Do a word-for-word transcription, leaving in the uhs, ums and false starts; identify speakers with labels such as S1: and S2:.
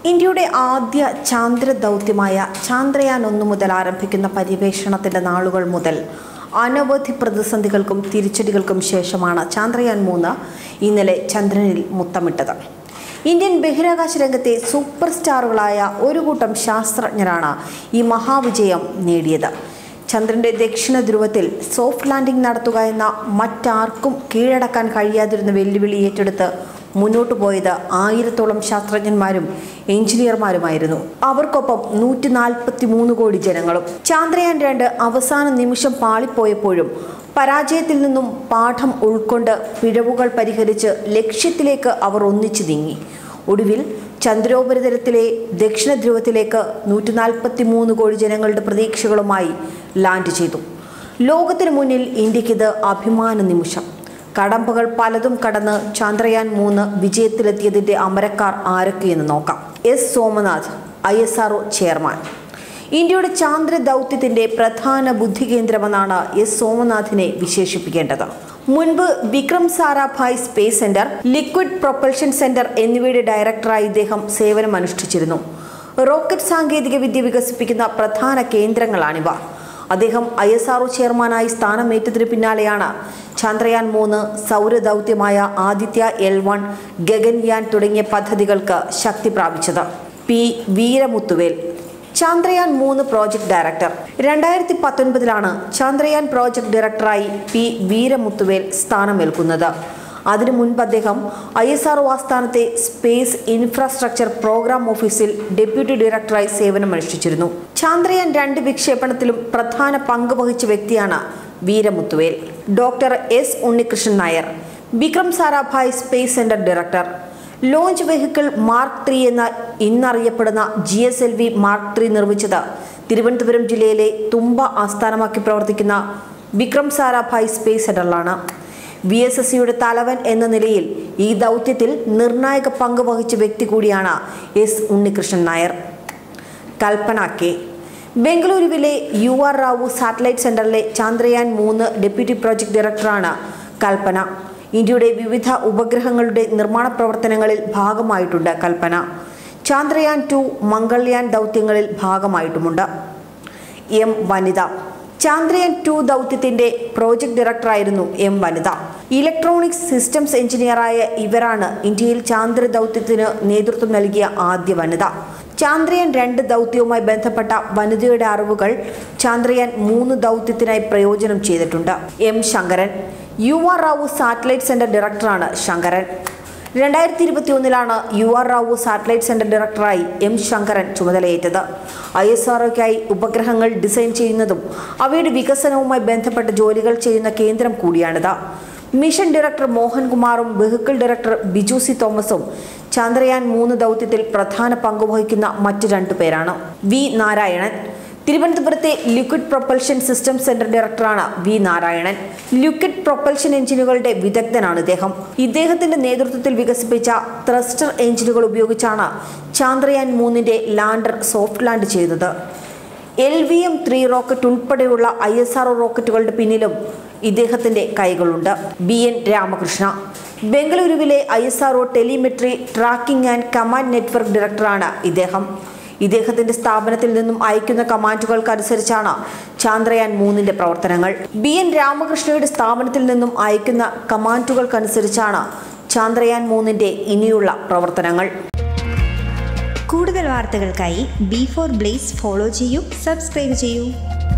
S1: ഇന്ത്യയുടെ ആദ്യ ചാന്ദ്ര ദൗത്യമായ ചാന്ദ്രയാൻ ഒന്ന് മുതൽ ആരംഭിക്കുന്ന പര്യവേഷണത്തിൻ്റെ നാളുകൾ മുതൽ അനവധി പ്രതിസന്ധികൾക്കും തിരിച്ചടികൾക്കും ശേഷമാണ് ചാന്ദ്രയാൻ മൂന്ന് ഇന്നലെ ചന്ദ്രനിൽ മുത്തമിട്ടത്. ഇന്ത്യൻ ബഹിരാകാശ രംഗത്തെ സൂപ്പർ സ്റ്റാറുകളായ ഒരു കൂട്ടം ശാസ്ത്രജ്ഞരാണ് ഈ മഹാവിജയം നേടിയത്. ചന്ദ്രൻ്റെ ദക്ഷിണ ധ്രുവത്തിൽ സോഫ്റ്റ് ലാൻഡിംഗ് നടത്തുക എന്ന മറ്റാർക്കും കീഴടക്കാൻ കഴിയാതിരുന്ന വെല്ലുവിളി ഏറ്റെടുത്ത് മുന്നോട്ടു പോയത് ആയിരത്തോളം ശാസ്ത്രജ്ഞന്മാരും എഞ്ചിനീയർമാരുമായിരുന്നു. അവർക്കൊപ്പം നൂറ്റി നാൽപ്പത്തി മൂന്ന് കോടി ജനങ്ങളും. ചാന്ദ്രയാൻ രണ്ട് അവസാന നിമിഷം പാളിപ്പോയപ്പോഴും പരാജയത്തിൽ നിന്നും പാഠം ഉൾക്കൊണ്ട് പിഴവുകൾ പരിഹരിച്ച് ലക്ഷ്യത്തിലേക്ക് അവർ ഒന്നിച്ചു നീങ്ങി. ഒടുവിൽ ചന്ദ്രോപരിതലത്തിലെ ദക്ഷിണ ധ്രുവത്തിലേക്ക് നൂറ്റി നാൽപ്പത്തി മൂന്ന് കോടി ജനങ്ങളുടെ പ്രതീക്ഷകളുമായി ലാൻഡ് ചെയ്തു. ലോകത്തിനു മുന്നിൽ ഇന്ത്യക്കിത് അഭിമാന നിമിഷം. കടമ്പകൾ പലതും കടന്ന് ചന്ദ്രയാൻ മൂന്ന് വിജയത്തിലെത്തിയതിൻ്റെ അമരക്കാർ ആരൊക്കെയെന്ന് നോക്കാം. S Somanath, I S R O chairman. ഇന്ത്യയുടെ ചാന്ദ്ര ദൗത്യത്തിൻ്റെ പ്രധാന ബുദ്ധികേന്ദ്രമെന്നാണ് എസ് സോമനാഥിനെ വിശേഷിപ്പിക്കേണ്ടത്. മുൻപ് Vikram Sarabhai space centre, liquid propulsion centre എന്നിവയുടെ ഡയറക്ടറായി ഇദ്ദേഹം സേവനമനുഷ്ഠിച്ചിരുന്നു. റോക്കറ്റ് സാങ്കേതിക വിദ്യ വികസിപ്പിക്കുന്ന പ്രധാന കേന്ദ്രങ്ങളാണിവ. അദ്ദേഹം ഐ എസ് ആർ ഒ ചെയർമാനായി സ്ഥാനമേറ്റതിന് പിന്നാലെയാണ് ചന്ദ്രയാൻ മൂന്ന്, സൗരദൗത്യമായ ആദിത്യ എൽ വൺ, ഗഗൻയാൻ തുടങ്ങിയ പദ്ധതികൾക്ക് ശക്തി പ്രാപിച്ചത്. പി വീരമുത്തുവേൽ, ചന്ദ്രയാൻ മൂന്ന് പ്രോജക്ട് ഡയറക്ടർ. രണ്ടായിരത്തി പത്തൊൻപതിലാണ് ചന്ദ്രയാൻ പ്രോജക്ട് ഡയറക്ടറായി പി വീരമുത്തുവേൽ സ്ഥാനമേൽക്കുന്നത്. അതിനു മുൻപ് അദ്ദേഹം ഐ എസ് ആർ ഒ ആസ്ഥാനത്തെ സ്പേസ് ഇൻഫ്രാസ്ട്രക്ചർ പ്രോഗ്രാം ഓഫീസിൽ ഡെപ്യൂട്ടി ഡയറക്ടറായി സേവനമനുഷ്ഠിച്ചിരുന്നു. ചന്ദ്രയാൻ രണ്ട് വിക്ഷേപണത്തിലും പ്രധാന പങ്ക് വഹിച്ച വ്യക്തിയാണ് Veeramuthuvel. Doctor S Unnikrishnan Nair, Vikram Sarabhai space centre director. Launch vehicle mark three എന്ന ഇന്നറിയപ്പെടുന്ന G S L V mark three നിർമ്മിച്ചത് തിരുവനന്തപുരം ജില്ലയിലെ തുമ്പ ആസ്ഥാനമാക്കി പ്രവർത്തിക്കുന്ന വിക്രം സാരാഭായ് സ്പേസ് സെന്ററിലാണ്. വി എസ് എസ് സിയുടെ തലവൻ എന്ന നിലയിൽ ഈ ദൗത്യത്തിൽ നിർണായക പങ്ക് വഹിച്ച വ്യക്തി കൂടിയാണ് എസ് ഉണ്ണികൃഷ്ണൻ നായർ. കൽപ്പന കെ, ബംഗളൂരുവിലെ യു ആർ റാവു സാറ്റലൈറ്റ് സെന്ററിലെ ചന്ദ്രയാൻ മൂന്ന് ഡെപ്യൂട്ടി പ്രോജക്ട് ഡയറക്ടറാണ് കൽപ്പന. ഇന്ത്യയുടെ വിവിധ ഉപഗ്രഹങ്ങളുടെ നിർമ്മാണ പ്രവർത്തനങ്ങളിൽ ഭാഗമായിട്ടുണ്ട് കൽപ്പന. ചന്ദ്രയാൻ ടു, മംഗൾയാൻ ദൗത്യങ്ങളിൽ ഭാഗമായിട്ടുമുണ്ട്. എം വനിത, ചന്ദ്രയാൻ ടു ദൗത്യത്തിന്റെ പ്രോജക്ട് ഡയറക്ടറായിരുന്നു എം വനിത. ഇലക്ട്രോണിക്സ് സിസ്റ്റംസ് എഞ്ചിനീയറായ ഇവരാണ് ഇന്ത്യയിൽ ചാന്ദ്ര ദൗത്യത്തിന് നേതൃത്വം നൽകിയ ആദ്യ വനിത. ചന്ദ്രയാൻ രണ്ട് ദൗത്യവുമായി ബന്ധപ്പെട്ട വനിതയുടെ അറിവുകൾ ചന്ദ്രയാൻ മൂന്ന് ദൗത്യത്തിനായി പ്രയോജനം ചെയ്തിട്ടുണ്ട്. M Sankaran, U R Rao satellite centre ഡയറക്ടറാണ് ശങ്കരൻ. രണ്ടായിരത്തി ഇരുപത്തി ഒന്നിലാണ് U R Rao satellite centre ഡയറക്ടറായി എം ശങ്കരൻ ചുമതലയേറ്റത്. ഐ എസ് ആർ ഒക്കായി ഉപഗ്രഹങ്ങൾ ഡിസൈൻ ചെയ്യുന്നതും അവയുടെ വികസനവുമായി ബന്ധപ്പെട്ട ജോലികൾ ചെയ്യുന്ന കേന്ദ്രം കൂടിയാണിത്. മിഷൻ ഡയറക്ടർ മോഹൻകുമാറും വെഹിക്കിൾ ഡയറക്ടർ ബിജു സി തോമസും ചന്ദ്രയാൻ മൂന്ന് ദൗത്യത്തിൽ പ്രധാന പങ്കുവഹിക്കുന്ന മറ്റു രണ്ടു പേരാണ്. വി നാരായണൻ, തിരുവനന്തപുരത്തെ ലിക്വിഡ് പ്രൊപ്പൽഷൻ സിസ്റ്റം സെന്റർ ഡയറക്ടറാണ് വി നാരായണൻ. ലിക്വിഡ് പ്രൊപ്പൽഷൻ എഞ്ചിനുകളുടെ വിദഗ്ധനാണ് ഇദ്ദേഹം. ഇദ്ദേഹത്തിന്റെ നേതൃത്വത്തിൽ വികസിപ്പിച്ച ത്രസ്റ്റർ എഞ്ചിനുകൾ ഉപയോഗിച്ചാണ് ചന്ദ്രയാൻ മൂന്നിന്റെ ലാൻഡർ സോഫ്റ്റ് ലാൻഡ് ചെയ്തത്. L V M three rocket ഉൾപ്പെടെയുള്ള ഐ എസ് ആർ ഒ റോക്കറ്റുകളുടെ പിന്നിലും ഇദ്ദേഹത്തിന്റെ കൈകളുണ്ട്. ബി എൻ രാമകൃഷ്ണ, ബംഗളൂരുവിലെ I S R O telemetry tracking and command network ഡയറക്ടറാണ് ഇദ്ദേഹം. ഇദ്ദേഹത്തിന്റെ സ്ഥാപനത്തിൽ നിന്നും അയക്കുന്ന കമാൻഡുകൾക്കനുസരിച്ചാണ് ചന്ദ്രയാൻ മൂന്നിന്റെ പ്രവർത്തനങ്ങൾ. ബി എൻ രാമകൃഷ്ണയുടെ സ്ഥാപനത്തിൽ നിന്നും അയക്കുന്ന കമാൻഡുകൾക്കനുസരിച്ചാണ് ചന്ദ്രയാൻ മൂന്നിന്റെ ഇനിയുള്ള പ്രവർത്തനങ്ങൾ.
S2: കൂടുതൽ വാർത്തകൾക്കായി ബി ഫോർ ബ്ലേസ് ഫോളോ ചെയ്യൂ, സബ്സ്ക്രൈബ് ചെയ്യൂ.